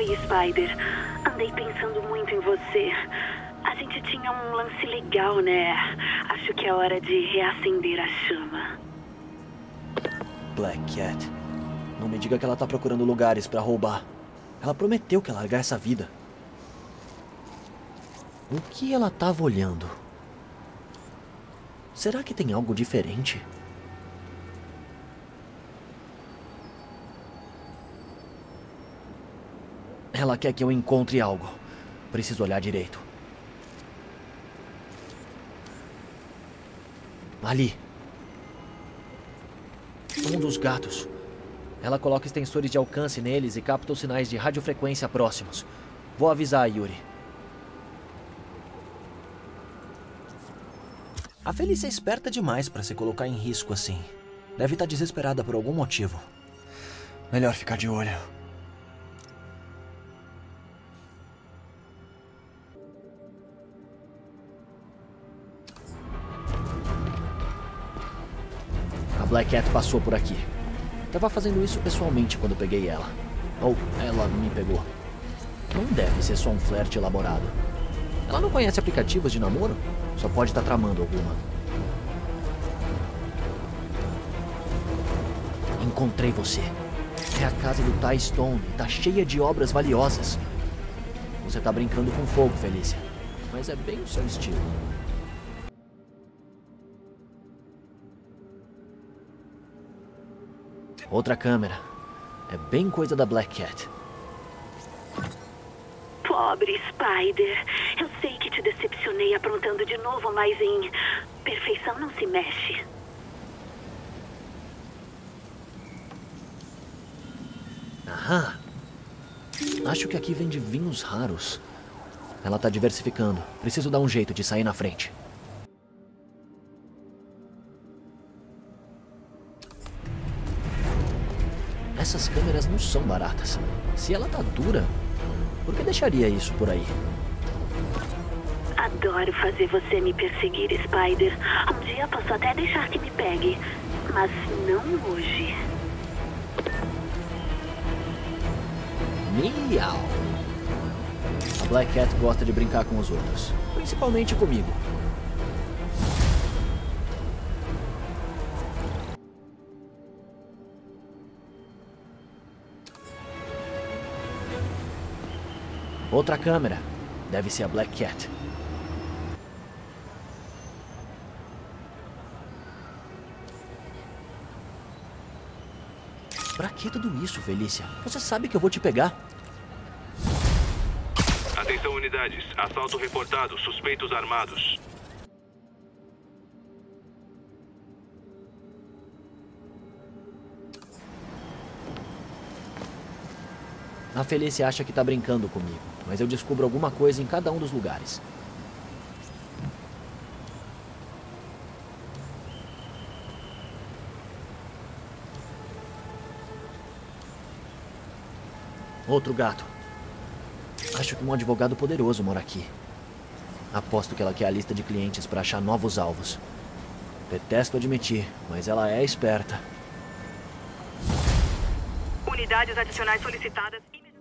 Oi, Spider. Andei pensando muito em você. A gente tinha um lance legal, né? Acho que é hora de reacender a chama. Black Cat. Não me diga que ela tá procurando lugares pra roubar. Ela prometeu que ia largar essa vida. O que ela tava olhando? Será que tem algo diferente? Ela quer que eu encontre algo. Preciso olhar direito. Ali. Um dos gatos. Ela coloca extensores de alcance neles e capta os sinais de radiofrequência próximos. Vou avisar a Yuri. A Felícia é esperta demais para se colocar em risco assim. Deve estar desesperada por algum motivo. Melhor ficar de olho. A Black Cat passou por aqui. Tava fazendo isso pessoalmente quando peguei ela. Ou ela me pegou. Não deve ser só um flerte elaborado. Ela não conhece aplicativos de namoro? Só pode estar tramando alguma. Encontrei você. É a casa do Ty Stone e tá cheia de obras valiosas. Você tá brincando com fogo, Felícia. Mas é bem o seu estilo. Outra câmera. É bem coisa da Black Cat. Pobre Spider. Eu sei que te decepcionei aprontando de novo, mas em perfeição não se mexe. Aham. Acho que aqui vende vinhos raros. Ela tá diversificando. Preciso dar um jeito de sair na frente. Essas câmeras não são baratas. Se ela tá dura, por que deixaria isso por aí? Adoro fazer você me perseguir, Spider. Um dia posso até deixar que me pegue, mas não hoje. Miau! A Black Cat gosta de brincar com os outros, principalmente comigo. Outra câmera. Deve ser a Black Cat. Pra que tudo isso, Felícia? Você sabe que eu vou te pegar. Atenção, unidades. Assalto reportado. Suspeitos armados. A Felícia acha que tá brincando comigo, mas eu descubro alguma coisa em cada um dos lugares. Outro gato. Acho que um advogado poderoso mora aqui. Aposto que ela quer a lista de clientes para achar novos alvos. Detesto admitir, mas ela é esperta. Unidades adicionais solicitadas.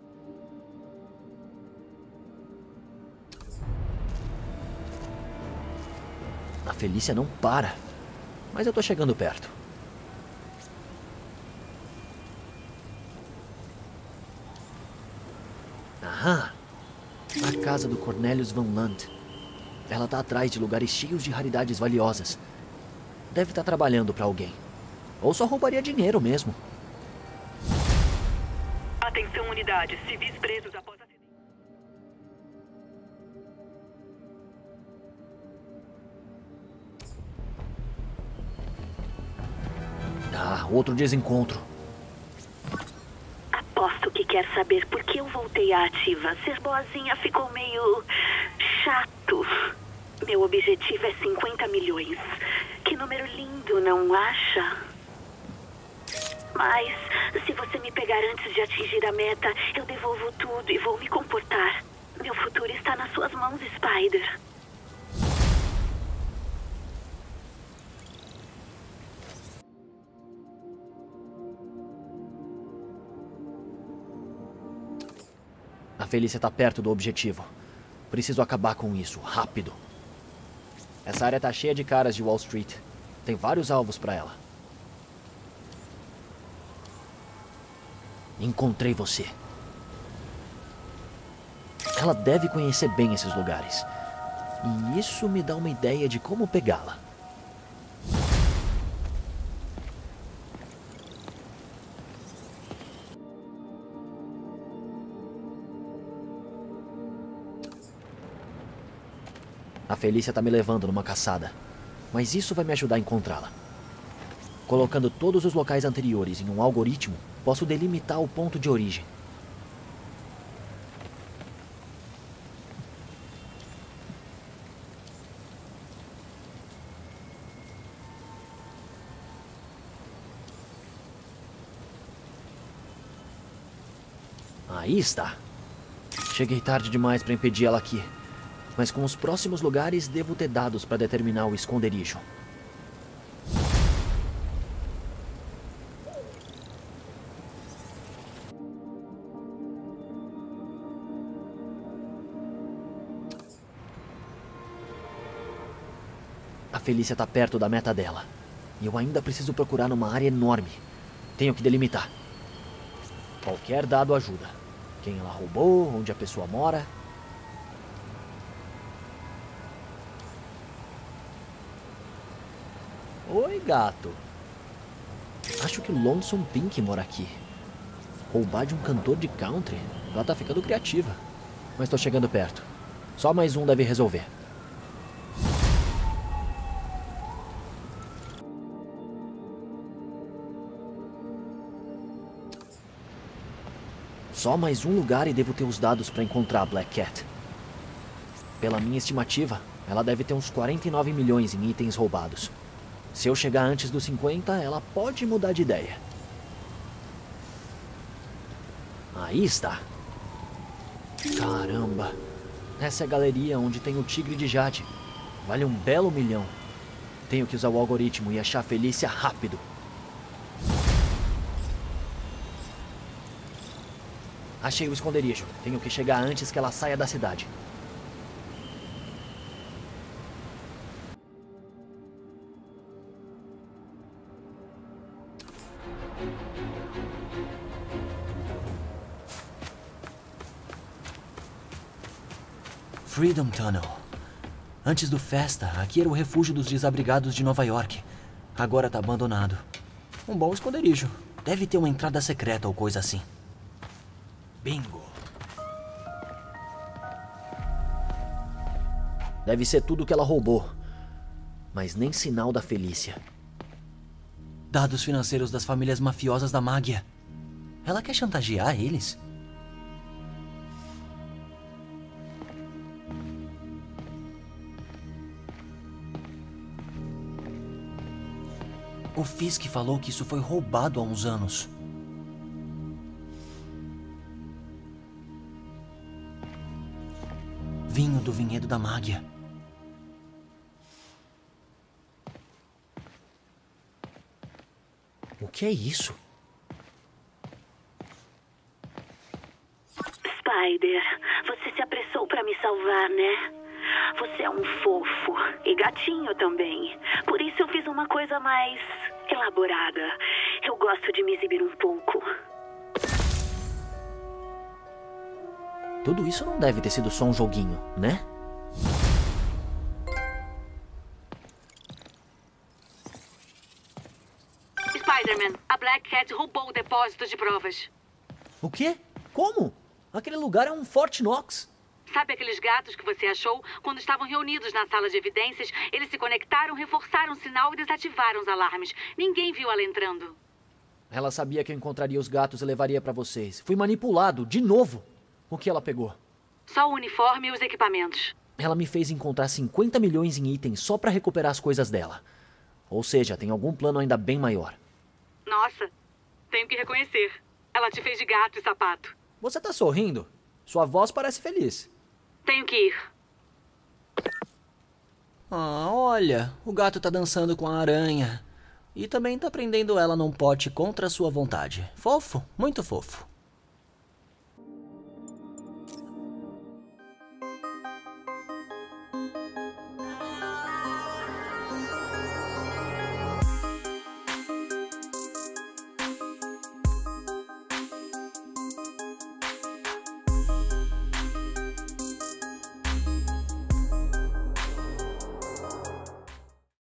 A Felícia não para. Mas eu tô chegando perto. Aham. A casa do Cornelius Van Lant. Ela tá atrás de lugares cheios de raridades valiosas. Deve estar trabalhando pra alguém. Ou só roubaria dinheiro mesmo. Atenção, unidades. Civis presos após acidente. Ah, outro desencontro. Aposto que quer saber por que eu voltei à ativa. Ser boazinha ficou meio chato. Meu objetivo é 50 milhões. Que número lindo, não acha? Mas, se você me pegar antes de atingir a meta, eu devolvo tudo e vou me comportar. Meu futuro está nas suas mãos, Spider. A Felícia tá perto do objetivo. Preciso acabar com isso, rápido. Essa área tá cheia de caras de Wall Street. Tem vários alvos pra ela. Encontrei você. Ela deve conhecer bem esses lugares. E isso me dá uma ideia de como pegá-la. A Felícia tá me levando numa caçada, mas isso vai me ajudar a encontrá-la. Colocando todos os locais anteriores em um algoritmo, posso delimitar o ponto de origem. Aí está. Cheguei tarde demais para impedir ela aqui. Mas com os próximos lugares, devo ter dados para determinar o esconderijo. A Felícia está perto da meta dela. E eu ainda preciso procurar numa área enorme. Tenho que delimitar. Qualquer dado ajuda. Quem ela roubou, onde a pessoa mora. Oi, gato. Acho que o Lonesome Pink mora aqui. Roubar de um cantor de country? Ela tá ficando criativa. Mas tô chegando perto. Só mais um deve resolver. Só mais um lugar e devo ter os dados para encontrar a Black Cat. Pela minha estimativa, ela deve ter uns 49 milhões em itens roubados. Se eu chegar antes dos 50, ela pode mudar de ideia. Aí está. Caramba. Essa é a galeria onde tem o tigre de jade. Vale um belo milhão. Tenho que usar o algoritmo e achar a Felícia rápido. Achei o esconderijo. Tenho que chegar antes que ela saia da cidade. Freedom Tunnel. Antes do Festa, aqui era o refúgio dos desabrigados de Nova York. Agora tá abandonado. Um bom esconderijo. Deve ter uma entrada secreta ou coisa assim. Bingo. Deve ser tudo que ela roubou. Mas nem sinal da Felícia. Dados financeiros das famílias mafiosas da Mágia. Ela quer chantagear eles? O Fisk falou que isso foi roubado há uns anos. Vinho do vinhedo da Mágia. O que é isso? Spider, você se apressou pra me salvar, né? Você é um fofo e gatinho também. Por isso eu fiz uma coisa mais elaborada. Eu gosto de me exibir um pouco. Tudo isso não deve ter sido só um joguinho, né? Spider-Man, a Black Cat roubou o depósito de provas. O quê? Como? Aquele lugar é um Fort Knox. Sabe aqueles gatos que você achou? Quando estavam reunidos na sala de evidências, eles se conectaram, reforçaram o sinal e desativaram os alarmes. Ninguém viu ela entrando. Ela sabia que eu encontraria os gatos e levaria pra vocês. Fui manipulado, de novo. O que ela pegou? Só o uniforme e os equipamentos. Ela me fez encontrar 50 milhões em itens só pra recuperar as coisas dela. Ou seja, tem algum plano ainda bem maior. Nossa, tenho que reconhecer. Ela te fez de gato e sapato. Você tá sorrindo? Sua voz parece feliz. Tenho que ir. Ah, olha, o gato tá dançando com a aranha. E também tá prendendo ela num pote contra a sua vontade. Fofo, muito fofo.